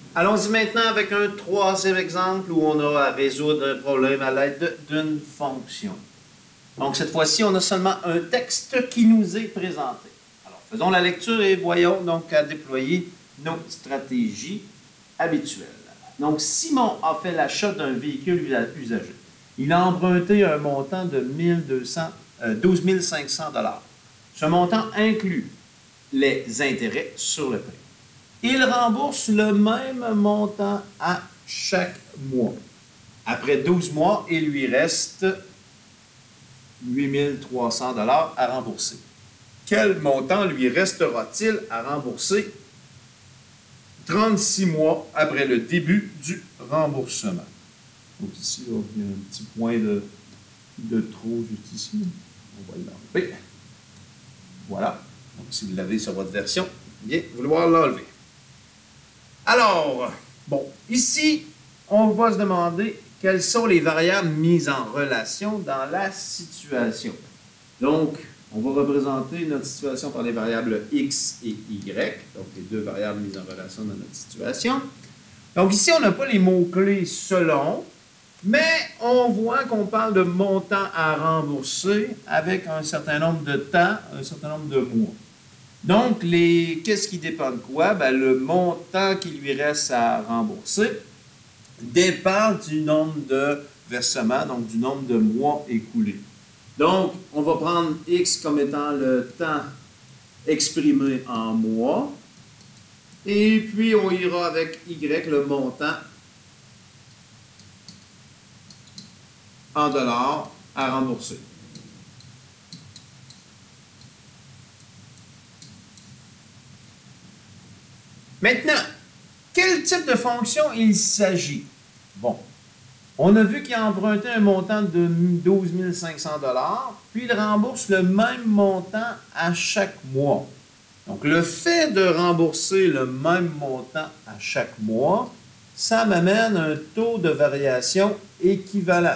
Allons-y maintenant avec un troisième exemple où on a à résoudre un problème à l'aide d'une fonction. Donc, cette fois-ci, on a seulement un texte qui nous est présenté. Alors, faisons la lecture et voyons donc à déployer nos stratégies habituelles. Donc, Simon a fait l'achat d'un véhicule usagé. Il a emprunté un montant de 12 500 $. Ce montant inclut les intérêts sur le prêt. Il rembourse le même montant à chaque mois. Après 12 mois, il lui reste 8 300 $ à rembourser. Quel montant lui restera-t-il à rembourser 36 mois après le début du remboursement? Donc ici, là, il y a un petit point de trop juste ici. On va l'enlever. Voilà. Donc si vous l'avez sur votre version, bien vouloir l'enlever. Alors, bon, ici, on va se demander quelles sont les variables mises en relation dans la situation. Donc, on va représenter notre situation par les variables x et y, donc les deux variables mises en relation dans notre situation. Donc ici, on n'a pas les mots-clés selon, mais on voit qu'on parle de montant à rembourser avec un certain nombre de temps, un certain nombre de mois. Donc, qu'est-ce qui dépend de quoi? Bien, le montant qui lui reste à rembourser dépend du nombre de versements, donc du nombre de mois écoulés. Donc, on va prendre X comme étant le temps exprimé en mois. Et puis, on ira avec Y, le montant en dollars à rembourser. Maintenant, quel type de fonction il s'agit? Bon, on a vu qu'il a emprunté un montant de 12 500 $, puis il rembourse le même montant à chaque mois. Donc, le fait de rembourser le même montant à chaque mois, ça m'amène un taux de variation équivalent.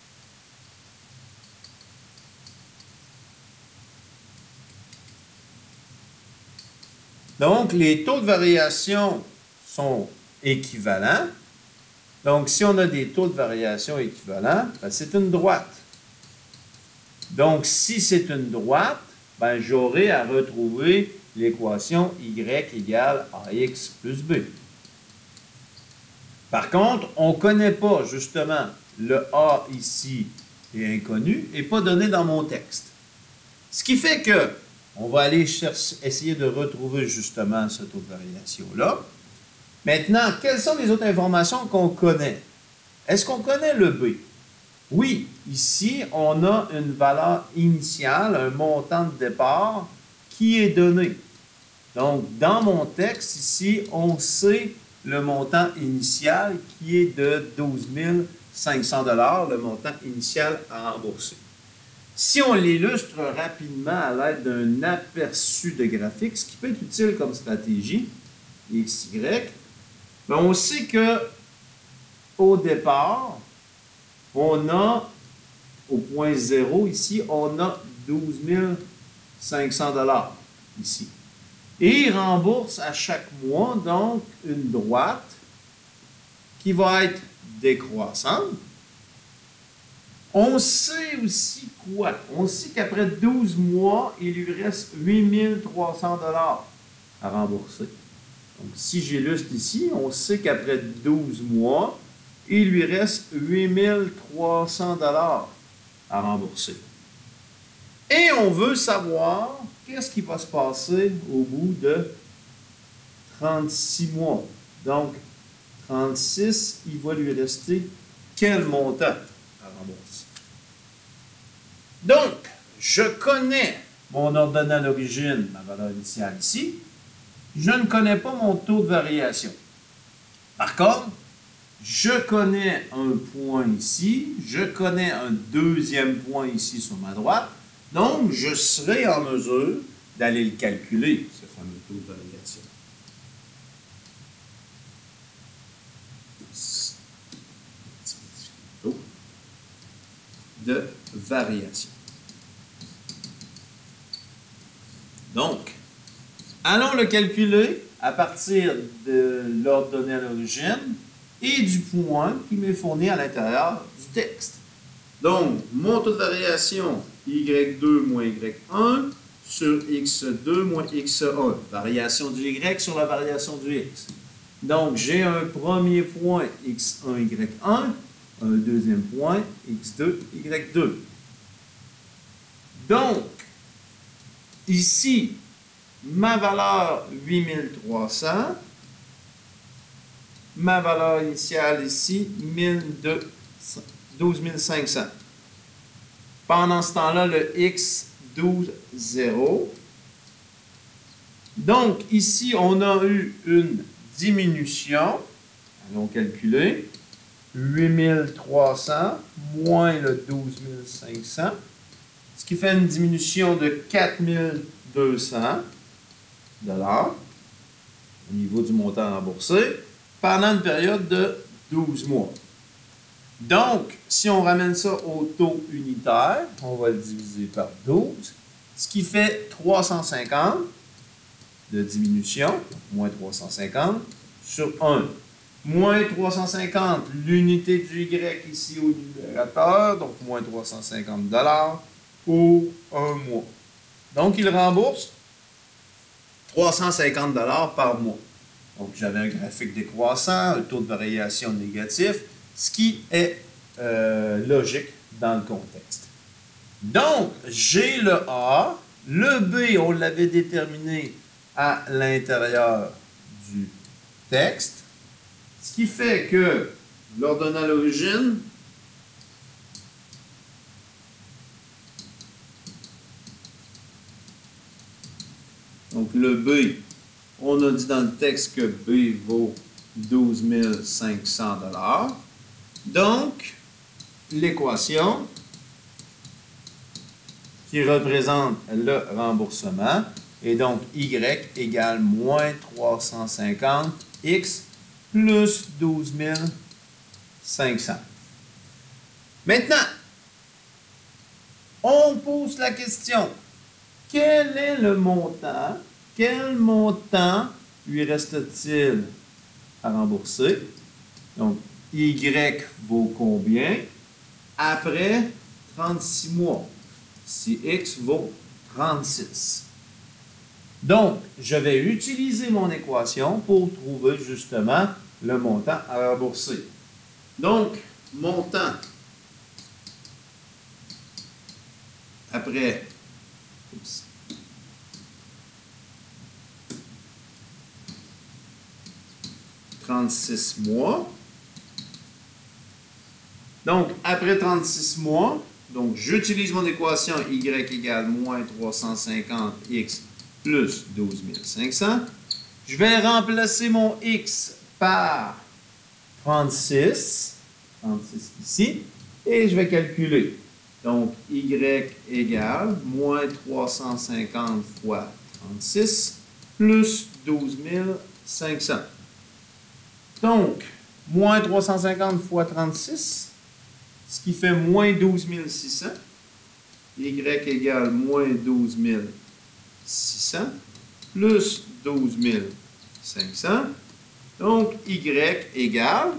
Donc, les taux de variation sont équivalents. Donc, si on a des taux de variation équivalents, ben, c'est une droite. Donc, si c'est une droite, ben, j'aurai à retrouver l'équation y égale ax plus b. Par contre, on ne connaît pas, justement, le a ici est inconnu et pas donné dans mon texte. Ce qui fait que on va aller essayer de retrouver justement ce taux de variation-là. Maintenant, quelles sont les autres informations qu'on connaît? Est-ce qu'on connaît le B? Oui, ici, on a une valeur initiale, un montant de départ qui est donné. Donc, dans mon texte, ici, on sait le montant initial qui est de 12 500 $, le montant initial à rembourser. Si on l'illustre rapidement à l'aide d'un aperçu de graphique, ce qui peut être utile comme stratégie, x, y, bien on sait que au départ, on a, au point 0 ici, on a 12 500 $ ici. Et il rembourse à chaque mois, donc, une droite qui va être décroissante. On sait aussi quoi? On sait qu'après 12 mois, il lui reste 8 300 $ à rembourser. Donc, si j'illustre ici, on sait qu'après 12 mois, il lui reste 8 300 $ à rembourser. Et on veut savoir qu'est-ce qui va se passer au bout de 36 mois. Donc, 36, il va lui rester quel montant à rembourser? Donc, je connais mon ordonnée à l'origine, ma valeur initiale ici. Je ne connais pas mon taux de variation. Par contre, je connais un point ici, je connais un deuxième point ici sur ma droite, donc je serai en mesure d'aller le calculer, ce fameux taux de variation. Taux de variation. Donc, allons le calculer à partir de l'ordre donné à l'origine et du point qui m'est fourni à l'intérieur du texte. Donc, mon taux de variation y2 moins y1 sur x2 moins x1. Variation du y sur la variation du x. Donc, j'ai un premier point x1, y1, un deuxième point x2, y2. Donc, ici, ma valeur 8300, ma valeur initiale ici, 12 500. Pendant ce temps-là, le x, 12, 0. Donc, ici, on a eu une diminution. Allons calculer. 8300 moins le 12 500. Ce qui fait une diminution de 4200 $ au niveau du montant remboursé pendant une période de 12 mois. Donc, si on ramène ça au taux unitaire, on va le diviser par 12, ce qui fait 350 de diminution, moins 350 sur 1. Moins 350, l'unité du Y ici au numérateur, donc moins 350 $ pour un mois. Donc, il rembourse 350 $ par mois. Donc, j'avais un graphique décroissant, un taux de variation négatif, ce qui est logique dans le contexte. Donc, j'ai le A, le B, on l'avait déterminé à l'intérieur du texte, ce qui fait que, l'ordonnée à l'origine, donc le B, on a dit dans le texte que B vaut 12 500 $. Donc, l'équation qui représente le remboursement est donc Y égale moins 350 X plus 12 500. Maintenant, on pose la question, quel est le montant? Quel montant lui reste-t-il à rembourser? Donc, Y vaut combien après 36 mois? Si X vaut 36. Donc, je vais utiliser mon équation pour trouver justement le montant à rembourser. Donc, montant après 36 mois. Donc, après 36 mois, donc j'utilise mon équation Y égale moins 350 X plus 12 500. Je vais remplacer mon X par 36 ici, et je vais calculer. Donc, Y égale moins 350 fois 36 plus 12 500. Donc, moins 350 fois 36, ce qui fait moins 12 600. Y égale moins 12 600 plus 12 500. Donc, Y égale,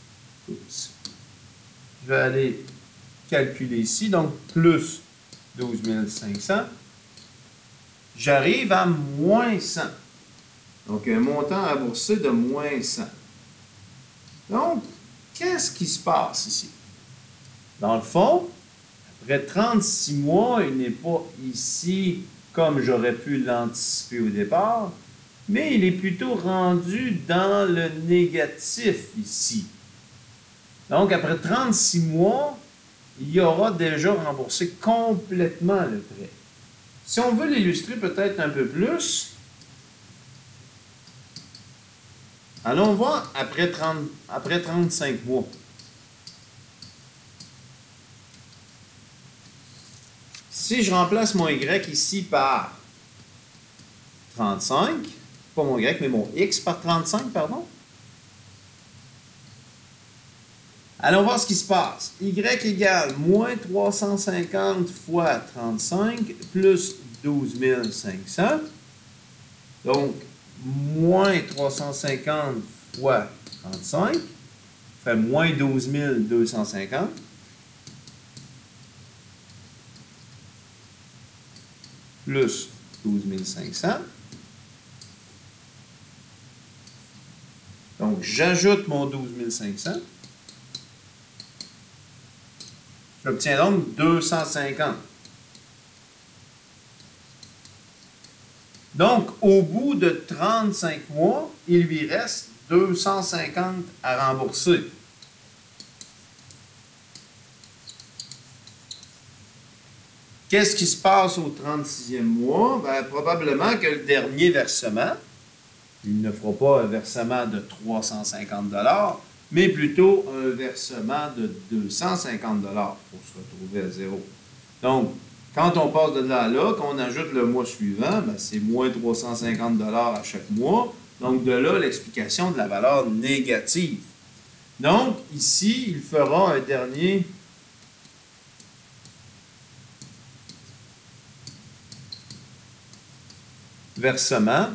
je vais aller calculer ici, donc plus 12 500. J'arrive à moins 100. Donc, un montant à bourser de moins 100. Donc, qu'est-ce qui se passe ici? Dans le fond, après 36 mois, il n'est pas ici comme j'aurais pu l'anticiper au départ, mais il est plutôt rendu dans le négatif ici. Donc, après 36 mois, il y aura déjà remboursé complètement le prêt. Si on veut l'illustrer peut-être un peu plus, allons voir après 35 mois. Si je remplace mon Y ici par 35, pas mon Y, mais mon X par 35, pardon. Allons voir ce qui se passe. Y égale moins 350 fois 35 plus 12 500. Donc, moins 350 fois 35 fait moins 12 250. Plus 12 500. Donc, j'ajoute mon 12 500. J'obtiens donc 250. Donc, au bout de 35 mois, il lui reste 250 à rembourser. Qu'est-ce qui se passe au 36e mois? Bien, probablement que le dernier versement, il ne fera pas un versement de 350 $, mais plutôt un versement de 250 $ pour se retrouver à zéro. Donc, quand on passe de là à là, qu'on ajoute le mois suivant, c'est moins 350 $ à chaque mois. Donc, de là, l'explication de la valeur négative. Donc, ici, il fera un dernier versement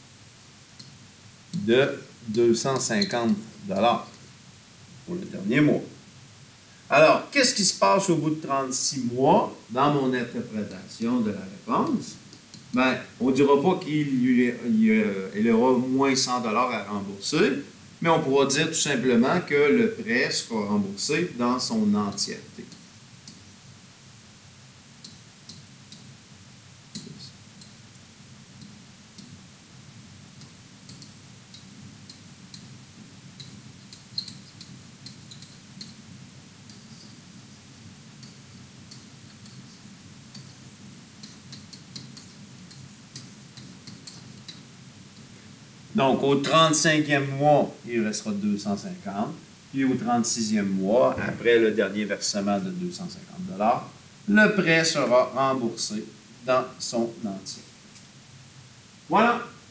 de 250 $ pour le dernier mois. Alors, qu'est-ce qui se passe au bout de 36 mois dans mon interprétation de la réponse? Bien, on ne dira pas qu'il aura moins 100 $ à rembourser, mais on pourra dire tout simplement que le prêt sera remboursé dans son entièreté. Donc, au 35e mois, il restera 250. Puis au 36e mois, après le dernier versement de 250 $, le prêt sera remboursé dans son entier. Voilà.